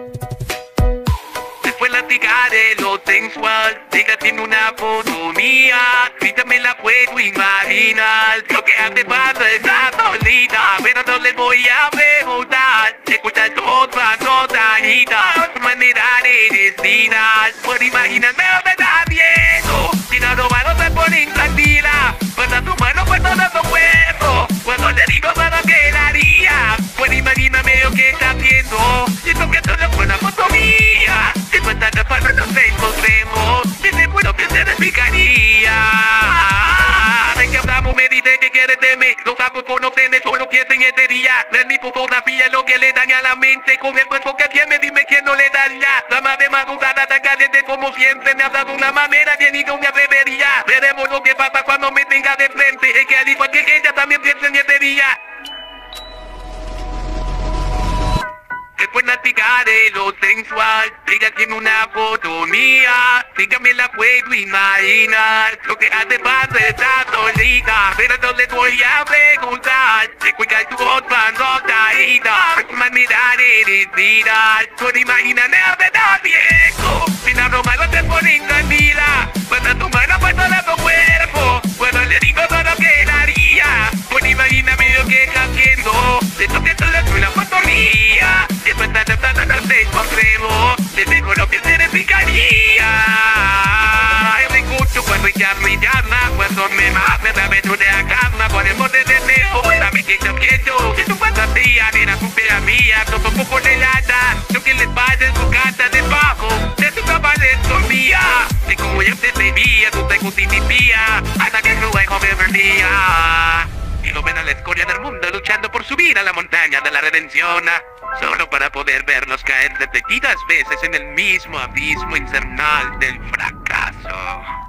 Después platicaré lo sensual, ella tiene una foto mía, ahorita me la puedo imaginar. Lo que hace falta está solita, pero no les voy a preguntar. Escucha toda notadita, manera de destinar. Por imaginarme lo que está viendo, si no robado se pone intranquila. Pasa tu mano por todo tu cuerpo, cuando le digo para que la haría. Por imaginarme lo que está viendo, siento que todo fue una foto mía. Si no está de forma no se encontremos, desde bueno que se explicaría. De que hablamos me dice que quiere de mí, los ojos conocen solo piensa en este día. Ver mi fotografía es lo que le daña la mente, con el cuerpo que tiene dime quién no le daría. La más de madrugada tan caliente como siempre, me habla de una manera que ni no me atrevería. Veremos lo que pasa cuando me tenga de frente, es que al igual que ella también piensa en este día. Después platicaré lo sensual, ella tiene una foto mía, ella me la puedo imaginar. Lo que hace falta está solita, pero no le voy a preguntar. Escucha tu voz cuando caída, manera de respirar. Por imaginarme a verdad viejo, sin arromarlo te pone intranquila. Pasa tu mano por todo tu cuerpo, cuando le digo todo lo que haría. Por imaginarme lo que está haciendo, siento que todo es una foto mía. Después está tratando no se encontremos, te tengo lo que se replicaría. Me escucho cuando ella me llama, cuando me mata, la vez una cama, por el borde de dejo, sabe que yo quiero, que tu fantasía, nena, supera mía, todo un poco de lata, lo que les pasa en su casa debajo, de su cama de dormía, de como yo te bebía, tú te justificía, hasta que luego me perdía. Y lo ven a la escoria del mundo luchando por subir a la montaña de la redención, solo para poder verlos caer repetidas veces en el mismo abismo infernal del fracaso.